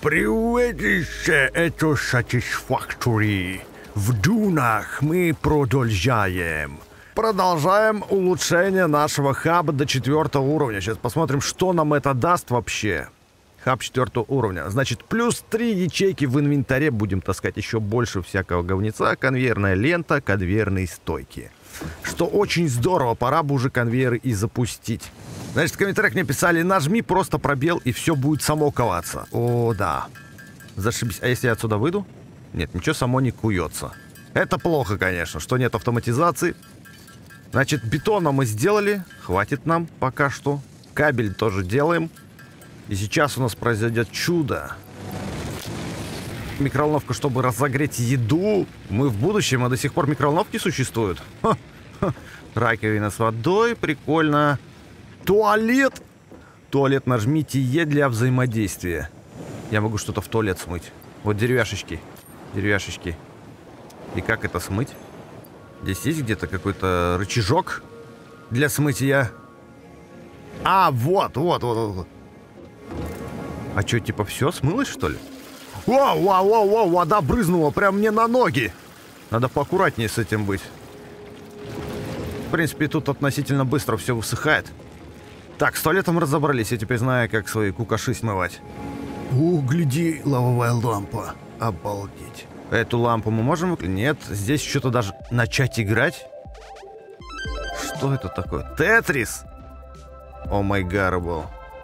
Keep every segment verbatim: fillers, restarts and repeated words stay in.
Приветище, это Satisfactory. В дюнах мы продолжаем. Продолжаем улучшение нашего хаба до четвертого уровня. Сейчас посмотрим, что нам это даст вообще. Хаб четвертого уровня. Значит, плюс три ячейки в инвентаре. Будем таскать еще больше всякого говнеца. Конвейерная лента, конвейерные стойки. Что очень здорово. Пора бы уже конвейеры и запустить. Значит, в комментариях мне писали, нажми просто пробел, и все будет само коваться. О, да. Зашибись. А если я отсюда выйду? Нет, ничего само не куется. Это плохо, конечно, что нет автоматизации. Значит, бетона мы сделали. Хватит нам пока что. Кабель тоже делаем. И сейчас у нас произойдет чудо. Микроволновка, чтобы разогреть еду. Мы в будущем, а до сих пор микроволновки существуют. Ха, ха. Раковина с водой, прикольно. Туалет. Туалет нажмите Е для взаимодействия. Я могу что-то в туалет смыть. Вот деревяшечки. Деревяшечки. И как это смыть? Здесь есть где-то какой-то рычажок для смытия. А, вот, вот, вот, вот. А что, типа все смылось, что ли? Вау, вау, вау, вау, вода брызнула прям мне на ноги. Надо поаккуратнее с этим быть. В принципе, тут относительно быстро все высыхает. Так, с туалетом разобрались. Я теперь знаю, как свои кукаши смывать. О, гляди, лавовая лампа. Обалдеть. Эту лампу мы можем выключить? Нет, здесь что-то даже начать играть. Что это такое? Тетрис? О май гарбл.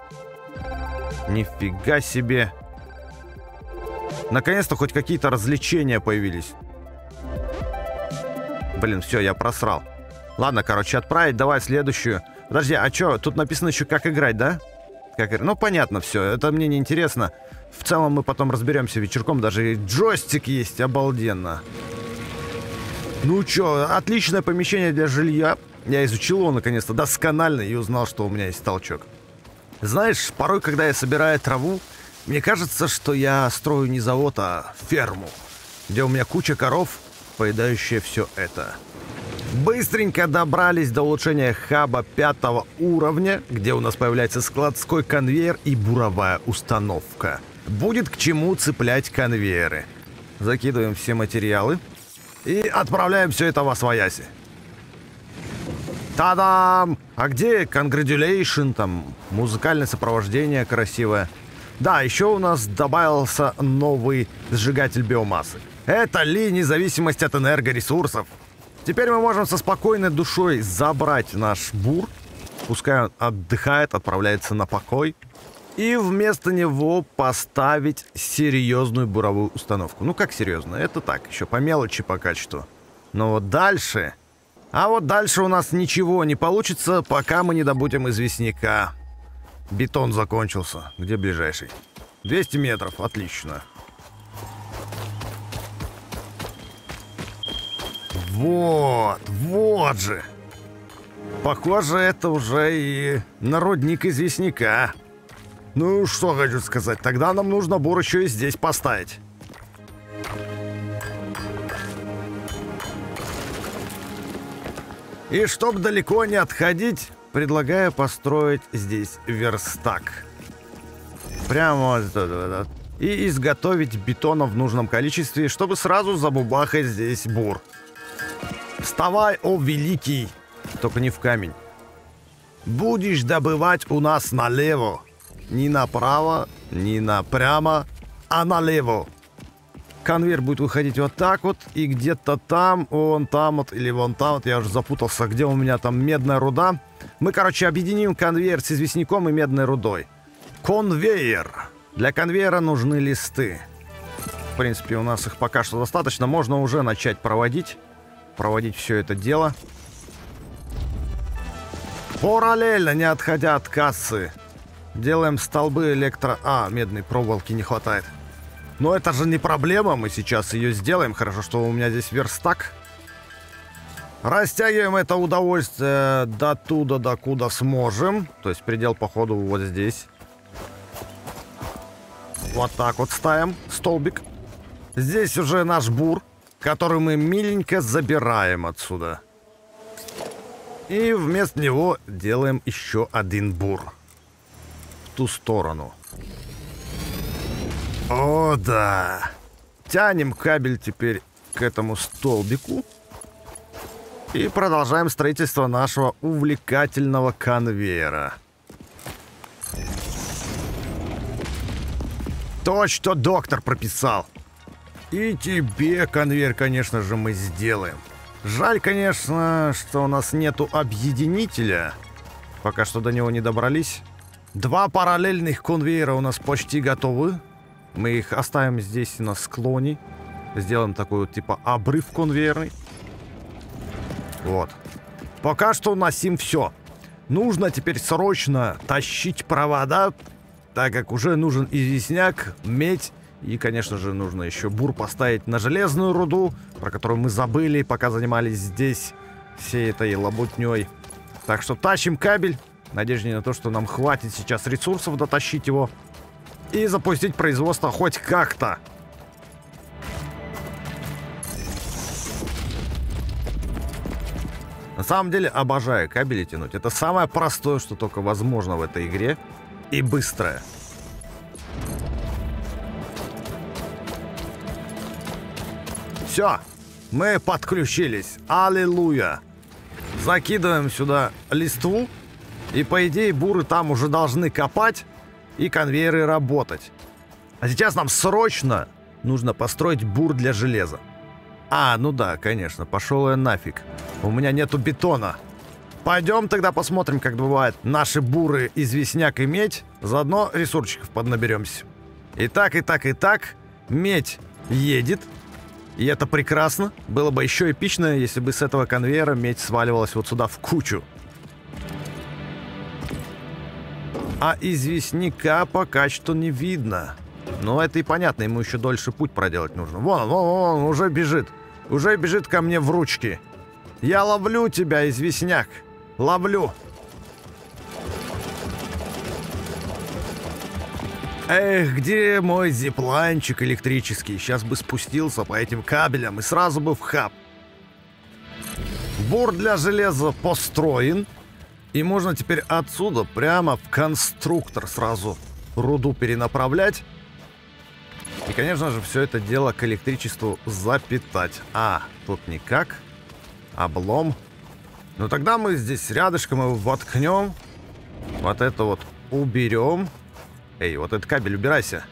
Нифига себе. Наконец-то хоть какие-то развлечения появились. Блин, все, я просрал. Ладно, короче, отправить. Давай следующую. Подожди, а что? Тут написано еще, как играть, да? Как... Ну, понятно все. Это мне не интересно. В целом мы потом разберемся вечерком. Даже джойстик есть. Обалденно. Ну что, отличное помещение для жилья. Я изучил его наконец-то досконально и узнал, что у меня есть толчок. Знаешь, порой, когда я собираю траву, мне кажется, что я строю не завод, а ферму, где у меня куча коров, поедающие все это. Быстренько добрались до улучшения хаба пятого уровня, где у нас появляется складской конвейер и буровая установка. Будет к чему цеплять конвейеры. Закидываем все материалы и отправляем все это во свояси. Та-дам! А где congratulation, там музыкальное сопровождение красивое. Да, еще у нас добавился новый сжигатель биомассы. Это ли независимость от энергоресурсов? Теперь мы можем со спокойной душой забрать наш бур. Пускай он отдыхает, отправляется на покой. И вместо него поставить серьезную буровую установку. Ну как серьезно? Это так, еще по мелочи по качеству. Но вот дальше... А вот дальше у нас ничего не получится, пока мы не добудем известняка. Бетон закончился. Где ближайший? двести метров. Отлично. Вот. Вот же. Похоже, это уже и народник известняка. Ну, что хочу сказать. Тогда нам нужно бур еще и здесь поставить. И чтобы далеко не отходить, предлагаю построить здесь верстак. Прямо вот это. И изготовить бетона в нужном количестве, чтобы сразу забубахать здесь бур. Вставай, о великий! Только не в камень. Будешь добывать у нас налево. Не направо, не напрямо, а налево. Конвейер будет выходить вот так вот. И где-то там, вон там вот, или вон там вот. Я уже запутался, где у меня там медная руда. Мы, короче, объединим конвейер с известняком и медной рудой. Конвейер. Для конвейера нужны листы. В принципе, у нас их пока что достаточно. Можно уже начать проводить. Проводить все это дело. Параллельно, не отходя от кассы. Делаем столбы электро... А, медной проволоки не хватает. Но это же не проблема, мы сейчас ее сделаем. Хорошо, что у меня здесь верстак. Растягиваем это удовольствие до туда, до куда сможем. То есть предел, походу, вот здесь. Вот так вот ставим столбик. Здесь уже наш бур, который мы миленько забираем отсюда. И вместо него делаем еще один бур. В ту сторону. О, да. Тянем кабель теперь к этому столбику. И продолжаем строительство нашего увлекательного конвейера. То, что доктор прописал. И тебе конвейер, конечно же, мы сделаем. Жаль, конечно, что у нас нету объединителя. Пока что до него не добрались. Два параллельных конвейера у нас почти готовы. Мы их оставим здесь на склоне. Сделаем такой вот типа обрыв конвейерный. Вот. Пока что уносим все. Нужно теперь срочно тащить провода, так как уже нужен известняк, медь. И, конечно же, нужно еще бур поставить на железную руду, про которую мы забыли, пока занимались здесь всей этой лабутней. Так что тащим кабель. Надежде на то, что нам хватит сейчас ресурсов дотащить его и запустить производство хоть как-то. На самом деле, обожаю кабели тянуть. Это самое простое, что только возможно в этой игре. И быстрое. Все, мы подключились. Аллилуйя. Закидываем сюда листву. И по идее буры там уже должны копать и конвейеры работать. А сейчас нам срочно нужно построить бур для железа. А, ну да, конечно, пошел я нафиг. У меня нету бетона. Пойдем тогда посмотрим, как бывают наши буры, известняк и медь. Заодно ресурсиков поднаберемся. И так, и так, и так. Медь едет. И это прекрасно. Было бы еще эпично, если бы с этого конвейера медь сваливалась вот сюда в кучу. А известняка пока что не видно. Но это и понятно, ему еще дольше путь проделать нужно. Вон он, вон он, он уже бежит. Уже бежит ко мне в ручки. Я ловлю тебя, известняк. Ловлю. Эх, где мой зиплайнчик электрический? Сейчас бы спустился по этим кабелям и сразу бы в хаб. Бур для железа построен. И можно теперь отсюда прямо в конструктор сразу руду перенаправлять. И, конечно же, все это дело к электричеству запитать. А, тут никак. Облом. Ну, тогда мы здесь рядышком его воткнем. Вот это вот уберем. Эй, вот этот кабель убирайся.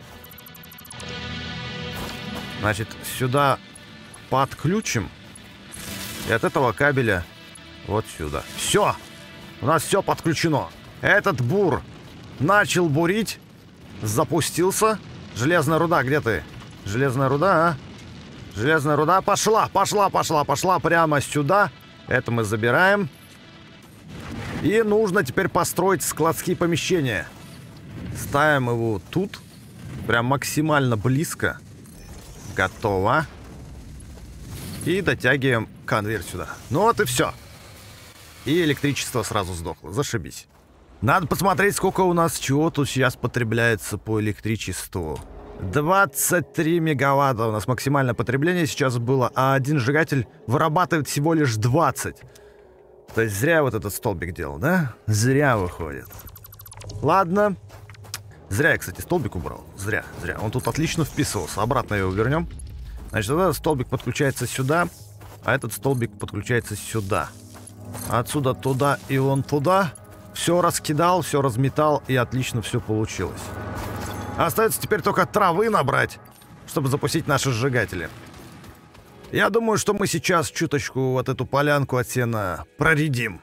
Значит, сюда подключим. И от этого кабеля вот сюда. Все! У нас все подключено. Этот бур начал бурить. Запустился. Железная руда, где ты? Железная руда, а? Железная руда. Пошла, пошла, пошла, пошла прямо сюда. Это мы забираем. И нужно теперь построить складские помещения. Ставим его тут. Прям максимально близко. Готово. И дотягиваем конвейер сюда. Ну вот и все. И электричество сразу сдохло. Зашибись. Надо посмотреть, сколько у нас чего тут сейчас потребляется по электричеству. двадцать три мегаватта у нас максимальное потребление сейчас было, а один сжигатель вырабатывает всего лишь двадцать. То есть зря вот этот столбик делал, да? Зря выходит. Ладно. Зря я, кстати, столбик убрал. Зря, зря. Он тут отлично вписывался. Обратно его вернем. Значит, этот столбик подключается сюда, а этот столбик подключается сюда. Отсюда туда и вон туда. Все раскидал, все разметал, и отлично все получилось. Остается теперь только травы набрать, чтобы запустить наши сжигатели. Я думаю, что мы сейчас чуточку вот эту полянку от сена проредим.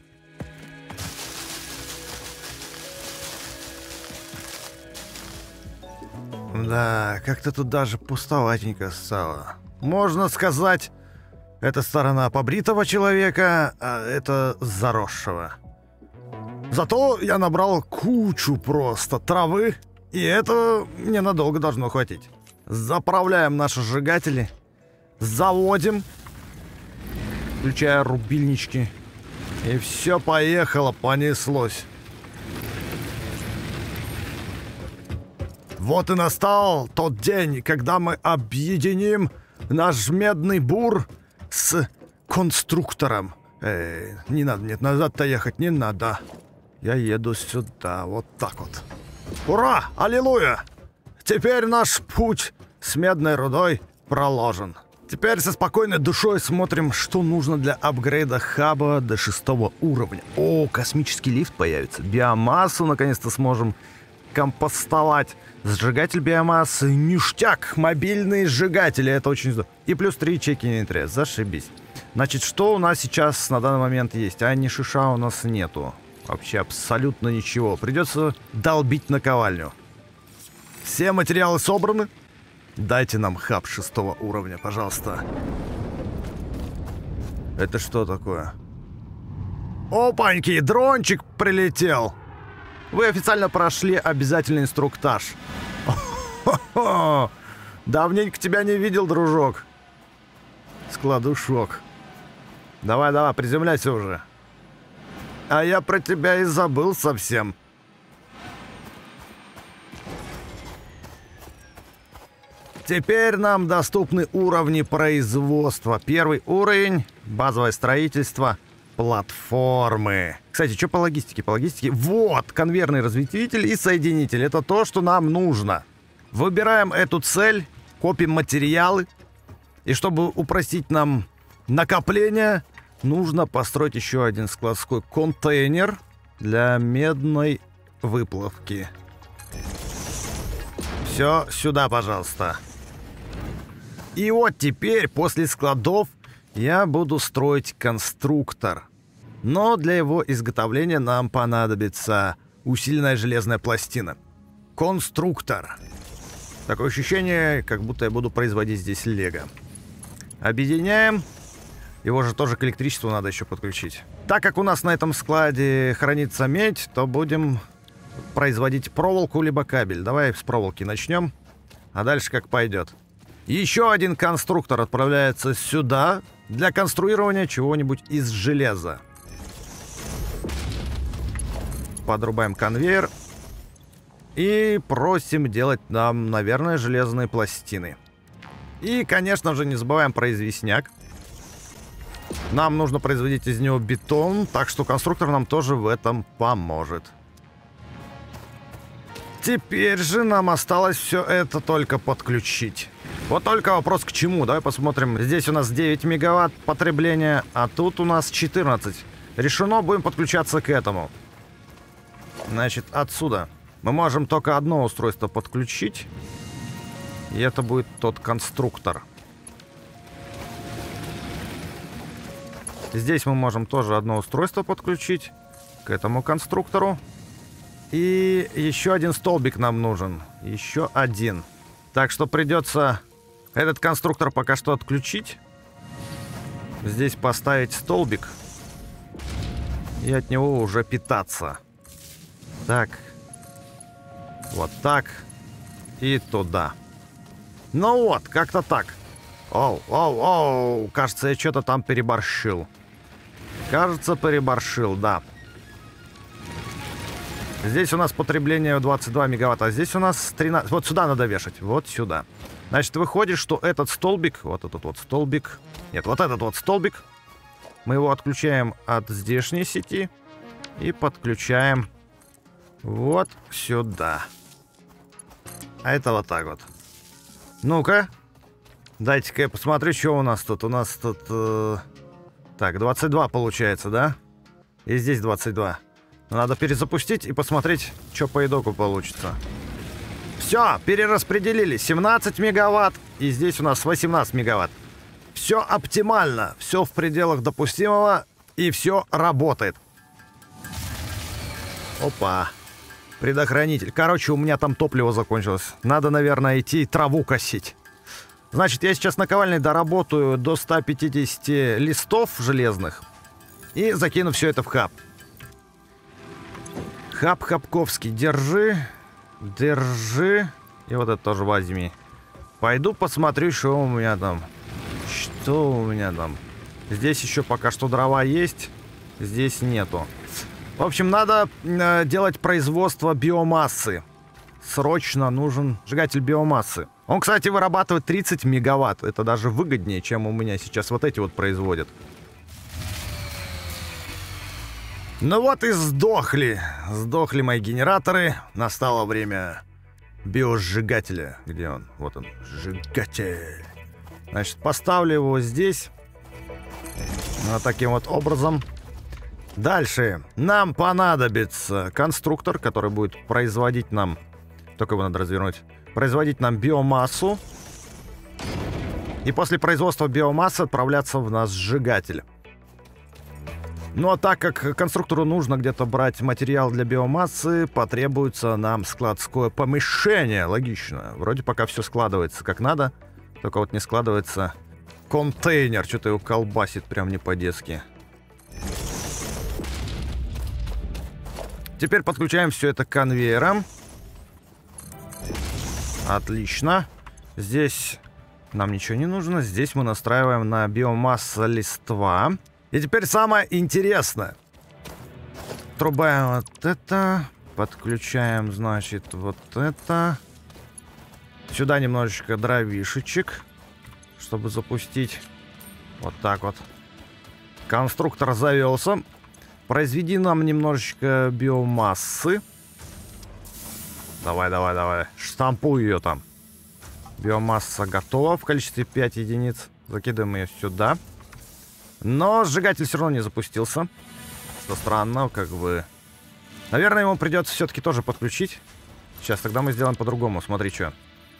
Да, как-то тут даже пустоватенько стало. Можно сказать, эта сторона побритого человека, а это заросшего. Зато я набрал кучу просто травы, и этого мне надолго должно хватить. Заправляем наши сжигатели, заводим, включая рубильнички, и все поехало, понеслось. Вот и настал тот день, когда мы объединим наш медный бур с конструктором. Эй, не надо, нет, назад-то ехать не надо. Я еду сюда, вот так вот. Ура! Аллилуйя! Теперь наш путь с медной рудой проложен. Теперь со спокойной душой смотрим, что нужно для апгрейда хаба до шестого уровня. О, космический лифт появится. Биомассу наконец-то сможем компостовать. Сжигатель биомассы. Ништяк. Мобильные сжигатели. Это очень здорово. И плюс три ячейки инвентаря. Зашибись. Значит, что у нас сейчас на данный момент есть? А ни шиша у нас нету. Вообще абсолютно ничего. Придется долбить наковальню. Все материалы собраны. Дайте нам хаб шестого уровня, пожалуйста. Это что такое? Опаньки, дрончик прилетел. Вы официально прошли обязательный инструктаж. О-хо-хо! Давненько тебя не видел, дружок. Складушок. Давай, давай, приземляйся уже. А я про тебя и забыл совсем. Теперь нам доступны уровни производства. Первый уровень — базовое строительство, платформы. Кстати, что по логистике? По логистике. Вот, конвейерный разветвитель и соединитель. Это то, что нам нужно. Выбираем эту цель, копим материалы. И чтобы упростить нам накопление, нужно построить еще один складской контейнер для медной выплавки. Все сюда, пожалуйста. И вот теперь, после складов, я буду строить конструктор. Но для его изготовления нам понадобится усиленная железная пластина. Конструктор. Такое ощущение, как будто я буду производить здесь лего. Объединяем. Его же тоже к электричеству надо еще подключить. Так как у нас на этом складе хранится медь, то будем производить проволоку либо кабель. Давай с проволоки начнем, а дальше как пойдет. Еще один конструктор отправляется сюда для конструирования чего-нибудь из железа. Подрубаем конвейер и просим делать нам, наверное, железные пластины. И, конечно же, не забываем про известняк. Нам нужно производить из него бетон, так что конструктор нам тоже в этом поможет. Теперь же нам осталось все это только подключить. Вот только вопрос к чему. Давай посмотрим. Здесь у нас девять мегаватт потребления, а тут у нас четырнадцать. Решено, будем подключаться к этому. Значит, отсюда мы можем только одно устройство подключить. И это будет тот конструктор. Здесь мы можем тоже одно устройство подключить к этому конструктору. И еще один столбик нам нужен. Еще один. Так что придется этот конструктор пока что отключить. Здесь поставить столбик. И от него уже питаться. Так. Вот так. И туда. Ну вот, как-то так. Оу, оу, оу. Кажется, я что-то там переборщил. Кажется, переборщил, да. Здесь у нас потребление двадцать два мегаватта, а здесь у нас тринадцать. Вот сюда надо вешать, вот сюда. Значит, выходит, что этот столбик, вот этот вот столбик, нет, вот этот вот столбик, мы его отключаем от здешней сети и подключаем вот сюда. А это вот так вот. Ну-ка, дайте-ка я посмотрю, что у нас тут. У нас тут... Э... Так, двадцать два получается, да? И здесь двадцать два. Надо перезапустить и посмотреть, что по итогу получится. Все, перераспределили. семнадцать мегаватт. И здесь у нас восемнадцать мегаватт. Все оптимально. Все в пределах допустимого. И все работает. Опа. Предохранитель. Короче, у меня там топливо закончилось. Надо, наверное, идти траву косить. Значит, я сейчас наковальней доработаю до ста пятидесяти листов железных. И закину все это в хаб. Хаб Хабковский, держи, держи. И вот это тоже возьми. Пойду посмотрю, что у меня там. Что у меня там. Здесь еще пока что дрова есть. Здесь нету. В общем, надо э, делать производство биомассы. Срочно нужен сжигатель биомассы. Он, кстати, вырабатывает тридцать мегаватт. Это даже выгоднее, чем у меня сейчас вот эти вот производят. Ну вот и сдохли. Сдохли мои генераторы. Настало время биосжигателя. Где он? Вот он, сжигатель. Значит, поставлю его здесь. Вот таким вот образом. Дальше нам понадобится конструктор, который будет производить нам... Только его надо развернуть. Производить нам биомассу. И после производства биомассы отправляться в наш сжигатель. Ну а так как конструктору нужно где-то брать материал для биомассы, потребуется нам складское помещение. Логично. Вроде пока все складывается как надо. Только вот не складывается контейнер. Что-то его колбасит прям не по-детски. Теперь подключаем все это к конвейерам. Отлично. Здесь нам ничего не нужно. Здесь мы настраиваем на биомасса листва. И теперь самое интересное. Трубаем вот это. Подключаем, значит, вот это. Сюда немножечко дровишечек, чтобы запустить. Вот так вот. Конструктор завелся. Произведи нам немножечко биомассы. Давай, давай, давай. Штампуй ее там. Биомасса готова в количестве пять единиц. Закидываем ее сюда. Но сжигатель все равно не запустился. Что странно, как бы. Наверное, ему придется все-таки тоже подключить. Сейчас, тогда мы сделаем по-другому. Смотри, что.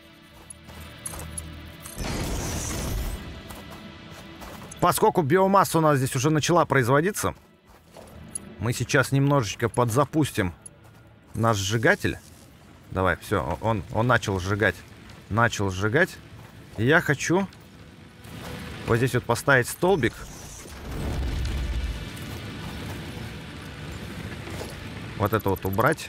Поскольку биомасса у нас здесь уже начала производиться, мы сейчас немножечко подзапустим наш сжигатель. Давай, все, он, он начал сжигать. Начал сжигать. И я хочу вот здесь вот поставить столбик. Вот это вот убрать.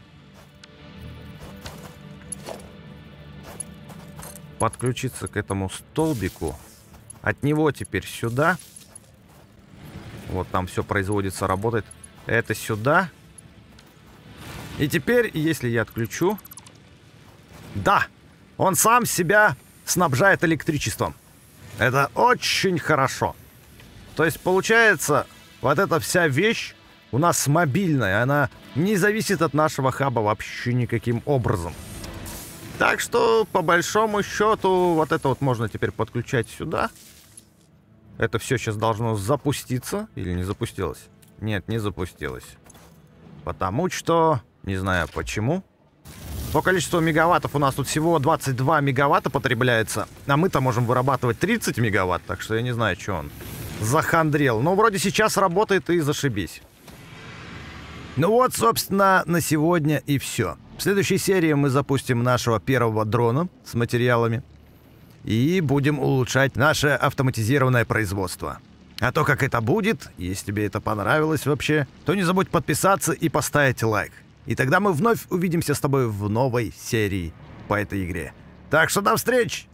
Подключиться к этому столбику. От него теперь сюда. Вот там все производится, работает. Это сюда. И теперь, если я отключу... Да! Он сам себя снабжает электричеством. Это очень хорошо. То есть, получается, вот эта вся вещь у нас мобильная. Она не зависит от нашего хаба вообще никаким образом. Так что, по большому счету, вот это вот можно теперь подключать сюда. Это все сейчас должно запуститься. Или не запустилось? Нет, не запустилось. Потому что... Не знаю почему. По количеству мегаваттов у нас тут всего двадцать два мегаватта потребляется. А мы-то можем вырабатывать тридцать мегаватт. Так что я не знаю, что он захандрел. Но вроде сейчас работает и зашибись. Ну вот, собственно, на сегодня и все. В следующей серии мы запустим нашего первого дрона с материалами. И будем улучшать наше автоматизированное производство. А то, как это будет, если тебе это понравилось вообще, то не забудь подписаться и поставить лайк. И тогда мы вновь увидимся с тобой в новой серии по этой игре. Так что до встречи!